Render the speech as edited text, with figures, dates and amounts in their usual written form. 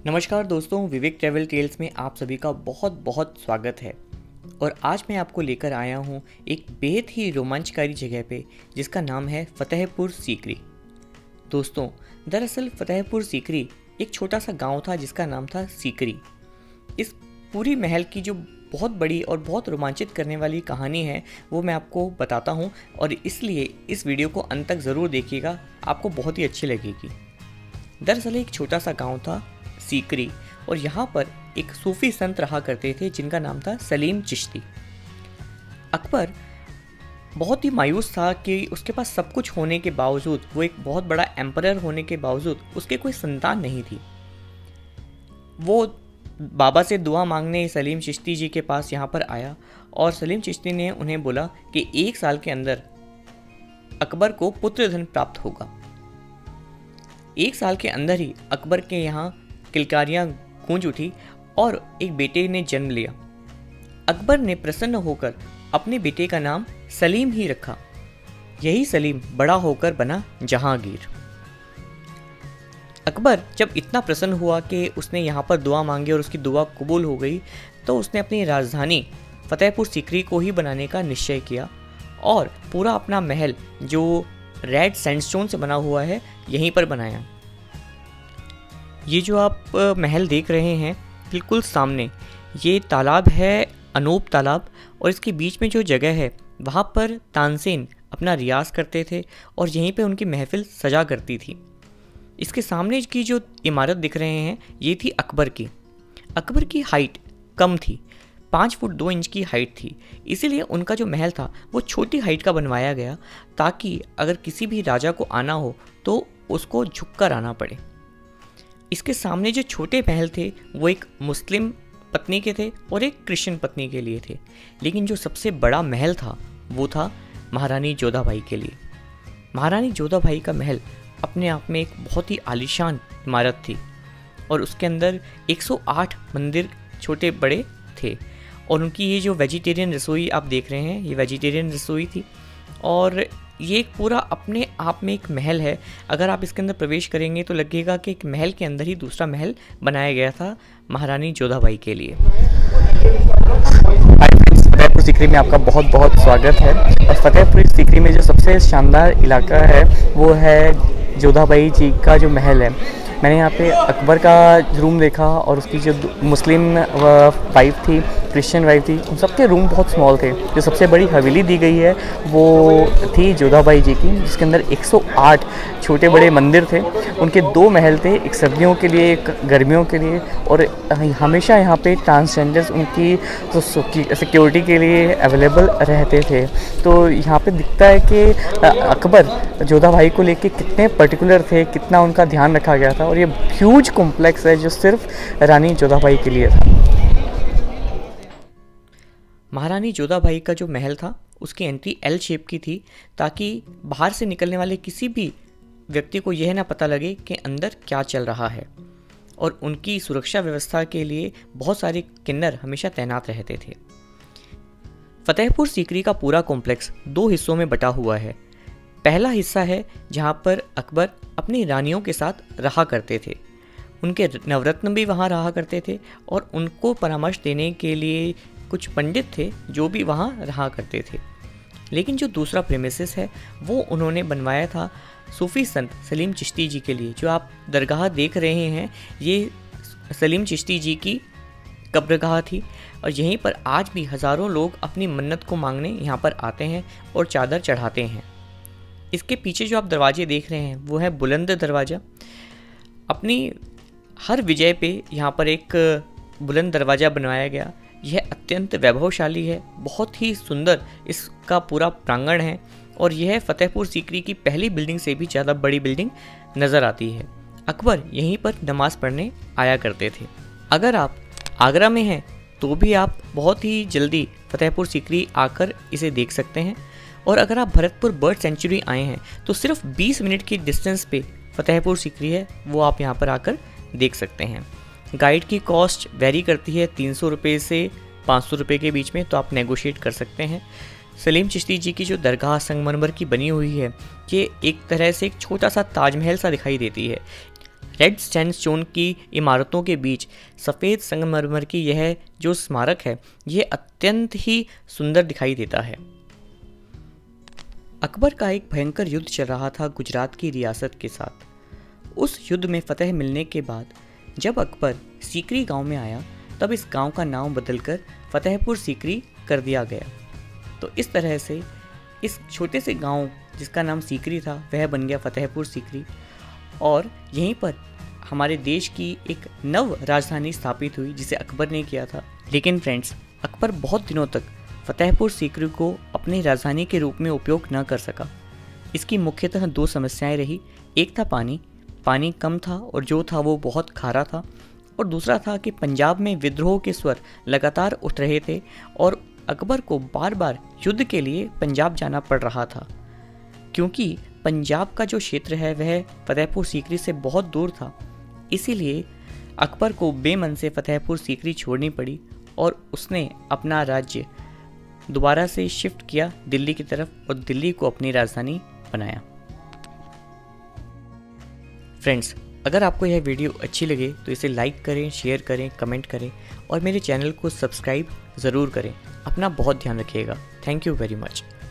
नमस्कार दोस्तों, विवेक travel tales में आप सभी का बहुत बहुत स्वागत है। और आज मैं आपको लेकर आया हूँ एक बेहद ही रोमांचकारी जगह पे जिसका नाम है फतेहपुर सीकरी। दोस्तों, दरअसल फतेहपुर सीकरी एक छोटा सा गांव था जिसका नाम था सीकरी। इस पूरी महल की जो बहुत बड़ी और बहुत रोमांचित करने वाली कहानी है वो मैं आपको बताता हूँ, और इसलिए इस वीडियो को अंत तक ज़रूर देखिएगा, आपको बहुत ही अच्छी लगेगी। दरअसल एक छोटा सा गांव था सीकरी, और यहाँ पर एक सूफी संत रहा करते थे जिनका नाम था सलीम चिश्ती। अकबर बहुत ही मायूस था कि उसके पास सब कुछ होने के बावजूद, वो एक बहुत बड़ा एम्परर होने के बावजूद उसके कोई संतान नहीं थी। वो बाबा से दुआ मांगने सलीम चिश्ती जी के पास यहाँ पर आया, और सलीम चिश्ती ने उन्हें बोला कि 1 साल के अंदर अकबर को पुत्र धन प्राप्त होगा। 1 साल के अंदर ही अकबर के यहाँ किलकारियाँ गूंज उठी और एक बेटे ने जन्म लिया। अकबर ने प्रसन्न होकर अपने बेटे का नाम सलीम ही रखा। यही सलीम बड़ा होकर बना जहांगीर। अकबर जब इतना प्रसन्न हुआ कि उसने यहाँ पर दुआ मांगी और उसकी दुआ कबूल हो गई, तो उसने अपनी राजधानी फतेहपुर सीकरी को ही बनाने का निश्चय किया, और पूरा अपना महल जो रेड सैंडस्टोन से बना हुआ है यहीं पर बनाया। ये जो आप महल देख रहे हैं बिल्कुल सामने, ये तालाब है अनूप तालाब, और इसके बीच में जो जगह है वहाँ पर तानसेन अपना रियाज करते थे और यहीं पे उनकी महफिल सजा करती थी। इसके सामने की जो इमारत दिख रहे हैं ये थी अकबर की। अकबर की हाइट कम थी, 5 फुट 2 इंच की हाइट थी, इसीलिए उनका जो महल था वो छोटी हाइट का बनवाया गया, ताकि अगर किसी भी राजा को आना हो तो उसको झुककर आना पड़े। इसके सामने जो छोटे महल थे वो एक मुस्लिम पत्नी के थे और एक क्रिश्चियन पत्नी के लिए थे, लेकिन जो सबसे बड़ा महल था वो था महारानी जोधाबाई के लिए। महारानी जोधाबाई का महल अपने आप में एक बहुत ही आलीशान इमारत थी, और उसके अंदर 108 मंदिर छोटे बड़े थे, और उनकी ये जो वेजिटेरियन रसोई आप देख रहे हैं ये वेजिटेरियन रसोई थी। और ये एक पूरा अपने आप में एक महल है। अगर आप इसके अंदर प्रवेश करेंगे तो लगेगा कि एक महल के अंदर ही दूसरा महल बनाया गया था महारानी जोधाबाई के लिए। फतेहपुर सीकरी में आपका बहुत बहुत स्वागत है। और फतेहपुर सीकरी में जो सबसे शानदार इलाका है वो है जोधाबाई जी का जो महल है। मैंने यहाँ पे अकबर का रूम देखा, और उसकी जो मुस्लिम वाइफ थी, क्रिश्चियन वाइफ थी, उन सबके रूम बहुत स्मॉल थे। जो सबसे बड़ी हवेली दी गई है वो थी जोधाबाई जी की, जिसके अंदर 108 छोटे बड़े मंदिर थे। उनके 2 महल थे, एक सर्दियों के लिए एक गर्मियों के लिए, और हमेशा यहाँ पे ट्रांसजेंडर्स उनकी तो सिक्योरिटी के लिए अवेलेबल रहते थे। तो यहाँ पे दिखता है कि अकबर जोधाबाई को लेके कितने पर्टिकुलर थे, कितना उनका ध्यान रखा गया था। और ये ह्यूज कॉम्प्लेक्स है जो सिर्फ रानी जोधाबाई के लिए था। महारानी जोधाबाई का जो महल था उसकी एंट्री एल शेप की थी, ताकि बाहर से निकलने वाले किसी भी व्यक्ति को यह ना पता लगे कि अंदर क्या चल रहा है। और उनकी सुरक्षा व्यवस्था के लिए बहुत सारे किन्नर हमेशा तैनात रहते थे। फतेहपुर सीकरी का पूरा कॉम्प्लेक्स 2 हिस्सों में बटा हुआ है। पहला हिस्सा है जहाँ पर अकबर अपनी रानियों के साथ रहा करते थे, उनके नवरत्न भी वहाँ रहा करते थे, और उनको परामर्श देने के लिए कुछ पंडित थे जो भी वहाँ रहा करते थे। लेकिन जो दूसरा प्रेमिसेस है वो उन्होंने बनवाया था सूफी संत सलीम चिश्ती जी के लिए। जो आप दरगाह देख रहे हैं ये सलीम चिश्ती जी की कब्रगाह थी, और यहीं पर आज भी हज़ारों लोग अपनी मन्नत को मांगने यहाँ पर आते हैं और चादर चढ़ाते हैं। इसके पीछे जो आप दरवाजे देख रहे हैं वो है बुलंद दरवाज़ा। अपनी हर विजय पे यहाँ पर एक बुलंद दरवाज़ा बनवाया गया। यह अत्यंत वैभवशाली है, बहुत ही सुंदर इसका पूरा प्रांगण है, और यह फतेहपुर सीकरी की पहली बिल्डिंग से भी ज़्यादा बड़ी बिल्डिंग नज़र आती है। अकबर यहीं पर नमाज़ पढ़ने आया करते थे। अगर आप आगरा में हैं तो भी आप बहुत ही जल्दी फतेहपुर सीकरी आकर इसे देख सकते हैं, और अगर आप भरतपुर बर्ड सेंचुरी आए हैं तो सिर्फ 20 मिनट की डिस्टेंस पे फतेहपुर सीकरी है, वो आप यहाँ पर आकर देख सकते हैं। गाइड की कॉस्ट वेरी करती है 300 रुपये से 500 रुपये के बीच में, तो आप नेगोशिएट कर सकते हैं। सलीम चिश्ती जी की जो दरगाह संगमरमर की बनी हुई है ये एक तरह से एक छोटा सा ताजमहल सा दिखाई देती है। रेड सैंडस्टोन की इमारतों के बीच सफ़ेद संगमरमर की यह जो स्मारक है, यह अत्यंत ही सुंदर दिखाई देता है। अकबर का एक भयंकर युद्ध चल रहा था गुजरात की रियासत के साथ। उस युद्ध में फतह मिलने के बाद जब अकबर सीकरी गांव में आया, तब इस गांव का नाम बदलकर फतेहपुर सीकरी कर दिया गया। तो इस तरह से इस छोटे से गांव जिसका नाम सीकरी था, वह बन गया फतेहपुर सीकरी, और यहीं पर हमारे देश की एक नव राजधानी स्थापित हुई जिसे अकबर ने किया था। लेकिन फ्रेंड्स, अकबर बहुत दिनों तक फतेहपुर सीकरी को अपनी राजधानी के रूप में उपयोग न कर सका। इसकी मुख्यतः दो समस्याएं रही। एक था पानी कम था और जो था वो बहुत खारा था, और दूसरा था कि पंजाब में विद्रोह के स्वर लगातार उठ रहे थे और अकबर को बार बार युद्ध के लिए पंजाब जाना पड़ रहा था, क्योंकि पंजाब का जो क्षेत्र है वह फतेहपुर सीकरी से बहुत दूर था। इसीलिए अकबर को बेमन से फतेहपुर सीकरी छोड़नी पड़ी और उसने अपना राज्य दोबारा से शिफ्ट किया दिल्ली की तरफ और दिल्ली को अपनी राजधानी बनाया। फ्रेंड्स, अगर आपको यह वीडियो अच्छी लगे तो इसे लाइक करें, शेयर करें, कमेंट करें और मेरे चैनल को सब्सक्राइब ज़रूर करें। अपना बहुत ध्यान रखिएगा। Thank you very much.